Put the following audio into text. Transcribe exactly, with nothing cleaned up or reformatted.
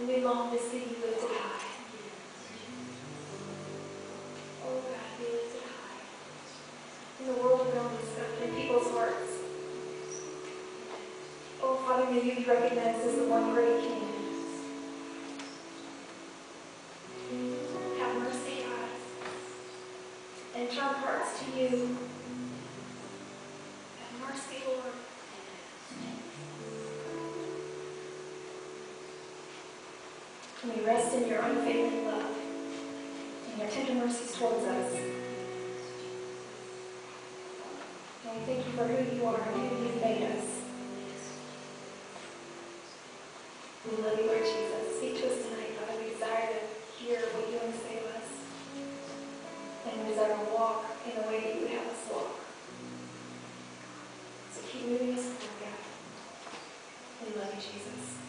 And we long to see you lifted high. Oh God, be lifted high. In the world around us, God, in people's hearts. Oh Father, may you be recognized as the one great King. Have mercy, God. And turn hearts to you. Have mercy, Lord. And we rest in your unfailing love and your tender mercies towards us. And we thank you for who you are and who you've made us. We love you, Lord Jesus. Speak to us tonight, God. We desire to hear what you want to say to us. And we desire to walk in the way that you would have us walk. So keep moving us forward, God. We love you, Jesus.